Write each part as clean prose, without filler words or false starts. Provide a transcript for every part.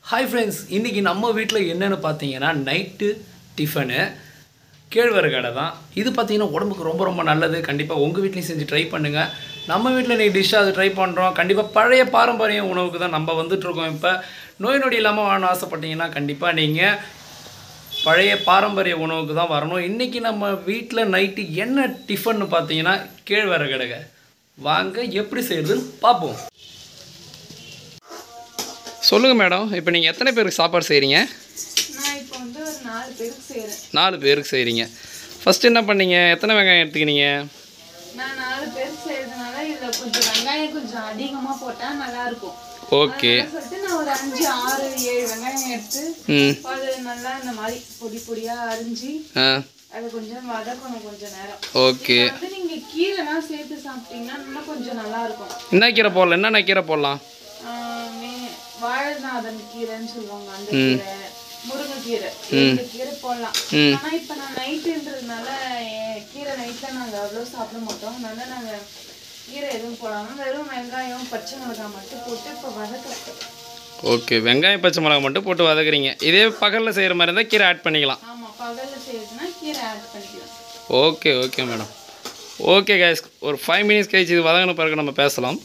Hi friends, இன்னைக்கு நம்ம வீட்ல என்னன்னு பாத்தீங்கன்னா நைட் டிஃபன் கேழ்வரகு அடை தான். இது பாத்தீங்கன்னா உடம்புக்கு ரொம்ப நல்லது. கண்டிப்பா உங்க வீட்லயும் செஞ்சு ட்ரை பண்ணுங்க. நம்ம வீட்ல நீ டிஷ் அது ட்ரை பண்றோம். கண்டிப்பா பழைய பாரம்பரிய உணவுக்கு தான் நம்ம வந்துட்டு இருக்கோம். இப்ப நோய் நொடி இல்லாம வாழ ஆசைப்பட்டீங்கன்னா கண்டிப்பா நீங்க பழைய பாரம்பரிய உணவுக்கு தான் வரணும். இன்னைக்கு நம்ம வீட்ல நைட் என்ன டிஃபன் பாத்தீங்கன்னா கேழ்வரகு அடை. வாங்க எப்படி செய்யறதுன்னு பாப்போம். சொல்லுங்க மேடம், இப்போ நீங்கள் எத்தனை பேருக்கு சாப்பாடு செய்கிறீங்க? நான் இப்போ வந்து ஒரு 4 பேருக்கு செய்கிறேன். 4 பேருக்கு செய்கிறீங்க. ஃபஸ்ட்டு என்ன பண்ணீங்க? எத்தனை வெங்காயம் எடுத்துக்கினீங்க? நான் 4 பேருக்கு செய்கிறதுனால இதில் கொஞ்சம் வெங்காயம் கொஞ்சம் அதிகமாக போட்டால் நல்லாயிருக்கும். ஓகே. சொல்லிட்டு நான் ஒரு 5, 6, 7 வெங்காயம் எடுத்து அது நல்லா இந்த மாதிரி பொடி பொடியாக அரிஞ்சு அதை கொஞ்சம் வதக்கணும் கொஞ்சம் நேரம். ஓகே. வந்து நீங்கள் கீரைலாம் சேர்த்து சாப்பிட்டீங்கன்னா இன்னும் கொஞ்சம் நல்லாயிருக்கும். என்ன கீரை போடலாம்? என்னென்ன கீரை போடலாம்? வாழைநாதன் கீரைன்னு சொல்லுவாங்க, அந்த கீரை, முருங்கைக்கீரை, இந்த கீரை போடலாம். ஆனா இப்ப நான் நைட்டுன்றதுனால கீரை நைட்ல நாங்க அவ்வளவு சாப்பிட மாட்டோம். அதனால நாங்க கீரை எதுவும் போடாம வெறும் வெங்காயம் பச்சை மிளகாய் மட்டும் போட்டு இப்ப வதக்குறோம். ஓகே, வெங்காயம் பச்சை மிளகாய் மட்டும் போட்டு வதக்குறீங்க. இதே பகலில் செய்கிற மாதிரி இருந்தால் கீரை ஆட் பண்ணிக்கலாம். ஆமா, பகல்ல செய்யறதுன்னா கீரை ஆட் பண்ணிக்கலாம். Okay okay madam. Okay guys, ஒரு 5 மினிட்ஸ் கழிச்சு இது வதங்கின பிறகு நம்ம பேசலாம்.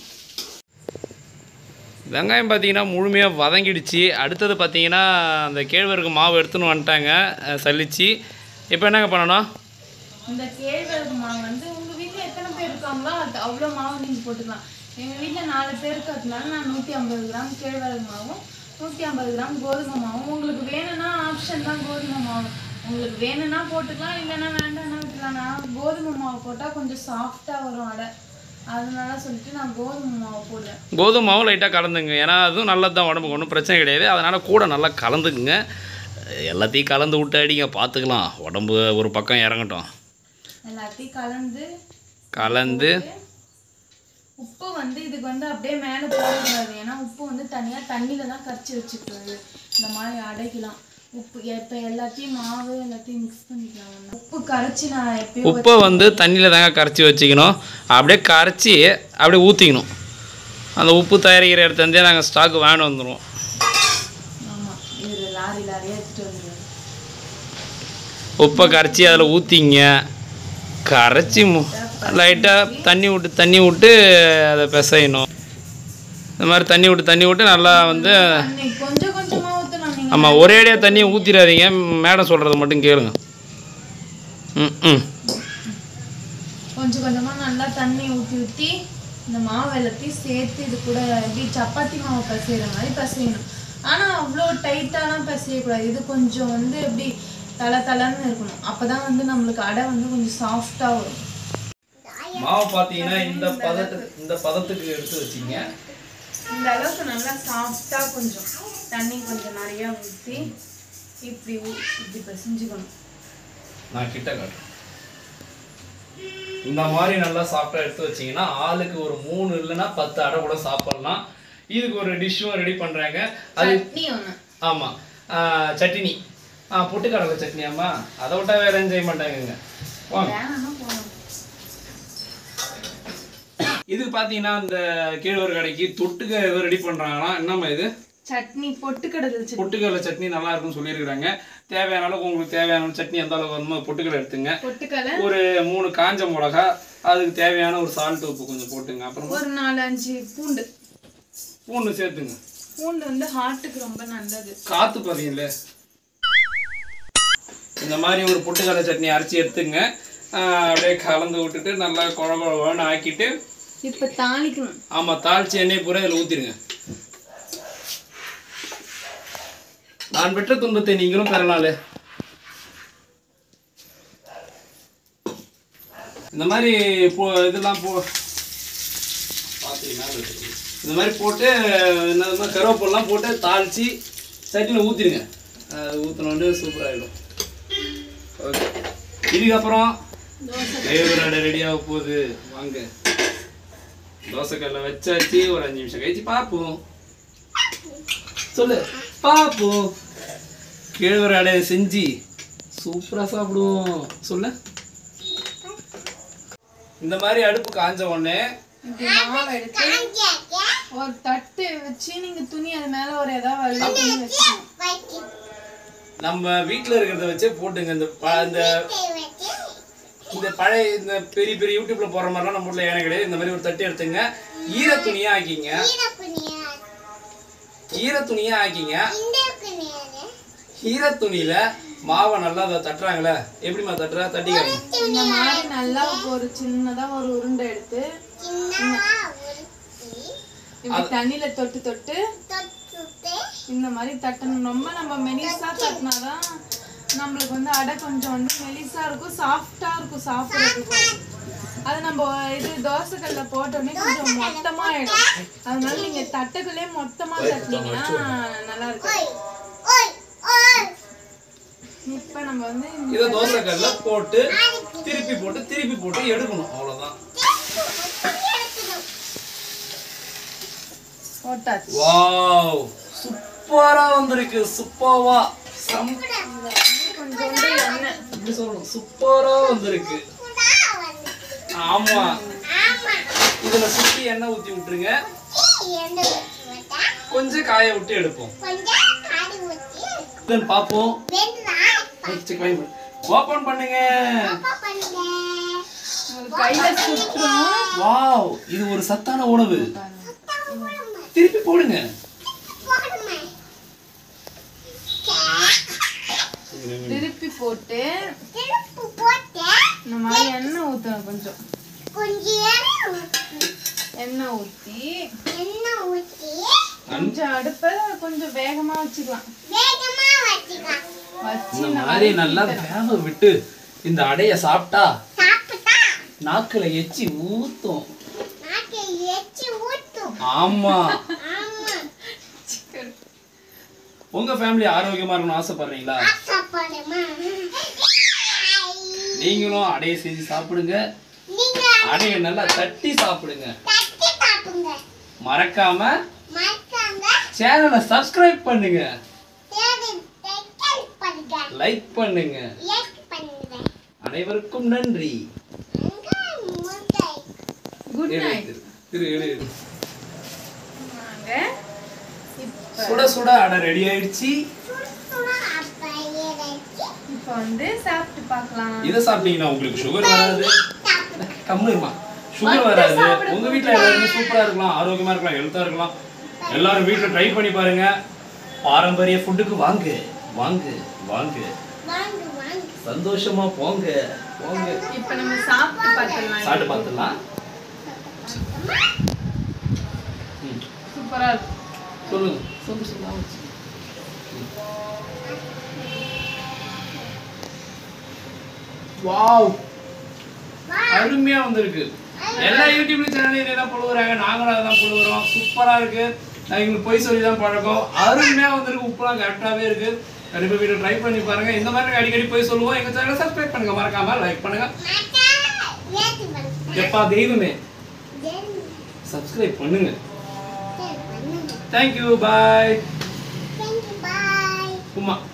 வெங்காயம் பார்த்தீங்கன்னா முழுமையாக வதங்கிடுச்சு. அடுத்தது பார்த்தீங்கன்னா அந்த கேழ்வரகு மாவு எடுத்துன்னு வந்துட்டாங்க சலிச்சு. இப்போ என்னங்க பண்ணணும்? இந்த கேழ்வரகு மாவு வந்து உங்கள் வீட்டில் எத்தனை பேர் இருக்காங்களோ அது அவ்வளோ மாவு நீங்கள் போட்டுக்கலாம். எங்கள் வீட்டில் 4 பேர் இருக்கிறதுனால நான் 150 கிராம் கேழ்வரகு மாவும் 150 கிராம் கோதுமை மாவும். உங்களுக்கு வேணும்னா ஆப்ஷன் தான் கோதுமை மாவு. உங்களுக்கு வேணும்னா போட்டுக்கலாம், இல்லைன்னா வேண்டாம்னா விட்டுக்கலாம். நான் கோதுமை மாவு போட்டால் கொஞ்சம் சாஃப்டாக வரும் அடை, அதனால சொல்லிட்டு நான் கோதுமை மாவு போடுறேன். கோதுமை மாவு லைட்டாக கலந்துங்க, ஏன்னா அதுவும் நல்லது தான், உடம்புக்கு ஒன்றும் பிரச்சனை கிடையாது. அதனால் கூட நல்லா கலந்துக்குங்க. எல்லாத்தையும் கலந்து விட்டு அடிங்க, பார்த்துக்கலாம். உடம்பு ஒரு பக்கம் இறங்கட்டும். எல்லாத்தையும் கலந்து உப்பு வந்து இதுக்கு வந்து அப்படியே மேலே போடக்கூடாது. ஏன்னா உப்பு வந்து தனியாக தண்ணியில் தான் கரைச்சி வச்சுக்கிறது. இந்த மாதிரி அடைக்கலாம் உப்பு இப்போ எல்லாத்தையும் மாவு எல்லாத்தையும் மிக்ஸ் பண்ணிக்கலாம். உப்பு கரைச்சி நான் எப்பயும் உப்பை வந்து தண்ணியில் தாங்க கரைச்சி வச்சுக்கணும். அப்படியே கரைச்சி அப்படியே ஊற்றிக்கணும். அந்த உப்பு தயாரிக்கிற இடத்துலேருந்தே நாங்கள் ஸ்டாக்கு வாங்கிட்டு வந்துடுவோம். ஆமாம், இது லாரியாக எடுத்துகிட்டு வந்துடுவோம். உப்பை கரைச்சி அதில் ஊற்றிங்க. கரைச்சி லைட்டாக தண்ணி விட்டு அதை பிசையணும். இந்த மாதிரி தண்ணி விட்டு நல்லா வந்து கொஞ்சம் கொஞ்சமாக ஊற்றணும். ஆமாம், ஒரேடியாக தண்ணியை ஊற்றிடாதீங்க. மேடம் சொல்கிறத மட்டும் கேளுங்க. கொஞ்சம் கொஞ்சமாக நல்லா தண்ணி ஊற்றி இந்த மாவு எல்லாத்தையும் சேர்த்து இது கூட எப்படி சப்பாத்தி மாவு பிசைகிற மாதிரி பிசையணும். ஆனால் அவ்வளோ டைட்டாலாம் பிசையக்கூடாது. இது கொஞ்சம் வந்து எப்படி தளன்னு இருக்கணும். அப்போ தான் வந்து நம்மளுக்கு அடை வந்து கொஞ்சம் சாஃப்டாக வரும். மாவு பார்த்தீங்கன்னா இந்த பதத்துக்கு எடுத்து வச்சிங்க. இந்த அளவுக்கு நல்லா சாஃப்டாக கொஞ்சம் தண்ணி கொஞ்சம் நிறையா ஊற்றி இப்படி பிசைஞ்சுக்கணும். நான் கிட்ட காட்டுறேன். இந்த மாதிரி நல்லா சாஃப்டாக எடுத்து வச்சிங்கன்னா ஆளுக்கு ஒரு 3 இல்லைன்னா 10 அடை கூட சாப்பிட்லாம். இதுக்கு ஒரு டிஷ்ஷும் ரெடி பண்ணுறாங்க. அது சட்னி ஒன்று. ஆமாம், சட்னி, பொட்டுக்கடலை சட்னி. ஆமா, அதை விட்டா வேற எதுவும் செய்ய மாட்டாங்க. இதுக்கு பார்த்தீங்கன்னா இந்த கேழ்வரகு அடைக்கு தொட்டுக்க எதுவும் ரெடி பண்ணுறாங்கன்னா என்னம்மா இது? சட்னி, பொட்டுக்கடலை சட்னி நல்லா இருக்குன்னு சொல்லியிருக்கிறாங்க. தேவையான அளவுக்கு உங்களுக்கு தேவையான சட்னி எந்த அளவுக்கு வருமோ பொட்டுக்கடலை எடுத்துங்க. ஒரு 3 காஞ்ச மிளகா, அதுக்கு தேவையான ஒரு சால்ட் உப்பு கொஞ்சம் போட்டுங்க. அப்புறம் ஒரு 4-5 பூண்டு சேர்த்துங்க. பூண்டு வந்து ஹார்ட்டுக்கு ரொம்ப நல்லது. காத்து பார்த்தீங்களே. இந்த மாதிரி ஒரு பொட்டுக்கடலை சட்னி அரைச்சி எடுத்துங்க. அப்படியே கலந்து விட்டுட்டு நல்லா குழம்பு ஆக்கிட்டு இப்போ தாளிக்கணும். ஆமாம், தாளிச்சு எண்ணெய் பூரா இதில் ஊற்றிடுங்க. நான் பெற்ற துன்பத்தை நீங்களும் பெறலாம்ல. இந்த மாதிரி இதெல்லாம் பார்த்தீங்கன்னா இந்த மாதிரி போட்டு என்ன கருவேப்பிலாம் போட்டு தாளித்து சட்டியில் ஊற்றிடுங்க. அது ஊற்றினோன்னு சூப்பராகிடும். ஓகே, இதுக்கப்புறம் கேழ்வரகு அடை ரெடியாக போகுது. வாங்க, தோசைக்கல்ல வச்சாச்சு. ஒரு 5 நிமிஷம் கழிச்சு பார்ப்போம். சொல்லு பார்ப்போம். கேழ்வரகு அடையை செஞ்சு சூப்பராக சாப்பிடுவோம். சொல்லு. இந்த மாதிரி அடுப்பு காஞ்ச உடனே மாவு எடுத்து ஒரு தட்டு வச்சு நீங்க துணி அது மேல ஒரு ஏதாவது வெள்ளை துணி வச்சுக்கணும். நம்ம வீட்ல இருக்கிறத வச்சே போட்டுங்க. இந்த பழைய இந்த பெரிய பெரிய யூடியூப்ல போற மாதிரிலாம் நம்ம வீட்ல ஏன கிடையாது. இந்த மாதிரி ஒரு தட்டு எடுத்துங்க, ஈர துணியா ஆக்கிங்க. ஈர துணியா ஆக்கிங்க. ஈர துணியில மாவை நல்லா தட்டுறாங்களே, எப்படிமா தட்டுறா? தட்டிக்காங்க. இந்த மாதிரி நல்லா ஒரு சின்னதா ஒரு உருண்டை எடுத்து இப்படி தண்ணியில தொட்டு தொட்டு இந்த மாதிரி தட்டணும். ரொம்ப நம்ம மெலிசா தட்டினாதான் நம்மளுக்கு வந்து அடை கொஞ்சம் வந்து மெலிசா இருக்கும், சாஃப்டா இருக்கும் சாப்பிட்றதுக்கு. அது நம்ம இது தோசைக்கல்ல போட்டோடனே கொஞ்சம் மொத்தமா ஆயிடும். அதனால நீங்க தட்டுகளே மொத்தமா தட்டினீங்கன்னா நல்லா இருக்கும். இப்ப நம்ம வந்து இத தோசைக்கல்ல போட்டு திருப்பி போட்டு எடுக்கணும். அவ்வளவுதான். போட்டாச்சு. வாவ், சூப்பரா வந்திருக்கு. சூப்பர்வா கொஞ்சோண்டு எண்ணெய் இப்படி சொல்லணும். சூப்பரா வந்திருக்கு. ஆமா, இதுல சுத்தி எண்ணெய் ஊத்தி விட்டுருங்க. கொஞ்சம் காய விட்டு எடுப்போம். பாப்போம். ஓபன் பண்ணுங்க. கையில சுத்துறோம். வாவ், இது ஒரு சத்தான உணவு. திருப்பி போடுங்க. திருப்பி போட்டு இந்த மாதிரி எண்ணெய் ஊத்தணும். கொஞ்சம் எண்ணெய் ஊத்தி கொஞ்சம் அடுப்ப கொஞ்சம் வேகமா வச்சுக்கலாம். இந்த மாதிரி நல்லா வேக விட்டு இந்த அடைய சாப்பிட்டா நாக்குல எச்சி ஊத்தும். ஆமா, உங்க ஃபேமிலி ஆரோக்கியமா இருக்கணும்னு ஆசைப்படுறீங்களா? நீங்களும் அடைய செஞ்சு சாப்பிடுங்க. அடைய நல்லா தட்டி சாப்பிடுங்க. மறக்காம சேனலை சப்ஸ்கிரைப் பண்ணுங்க, லைக் பண்ணுங்க. அனைவருக்கும் நன்றி. Good night. சுட சுட அடை ரெடி ஆயிடுச்சு. இப்போ வந்து சாப்பிட்டு பார்க்கலாம். இத சாப்பிட்டீங்கன்னா உங்களுக்கு சுகர் வராது. கம்மிமா சுகர் வராது. உங்க வீட்ல எல்லாரும் சூப்பரா இருக்கலாம், ஆரோக்கியமா இருக்கலாம், ஹெல்த்தா இருக்கலாம். எல்லாரும் வீட்ல ட்ரை பண்ணி பாருங்க. பாரம்பரிய ஃபுட்டுக்கு வாங்க வாங்க வாங்க, சந்தோஷமா போங்க போங்க. இப்போ நம்ம சாப்பிட்டு பார்த்துடலாம். சூப்பரா இருக்கு. சொல்லுங்க. சந்தோஷமா வாவ், அருமையா வந்திருக்கு. எல்லா யூடியூப் சேனல்லையும் இதெல்லாம் போடுறாங்க, நாங்களும் அதான் போடுறோம். சூப்பரா இருக்கு. நான் எங்களுக்கு போய் சொல்லி தான் பழக்கம். அருமையா வந்திருக்கு. உப்புலாம் கரெக்டாவே இருக்கு. கண்டிப்பா வீடியோ ட்ரை பண்ணி பாருங்க. இந்த மாதிரி அடிக்கடி போய் சொல்லுவோம். எங்க சேனலை சப்ஸ்கிரைப் பண்ணுங்க, மறக்காம லைக் பண்ணுங்க. எப்பா தெய்வமே சப்ஸ்கிரைப் பண்ணுங்க. Thank you, bye. உமா.